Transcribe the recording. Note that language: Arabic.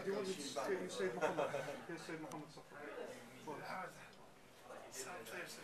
do you want me to say Muhammad? Here's Sayyid Muhammad Safar.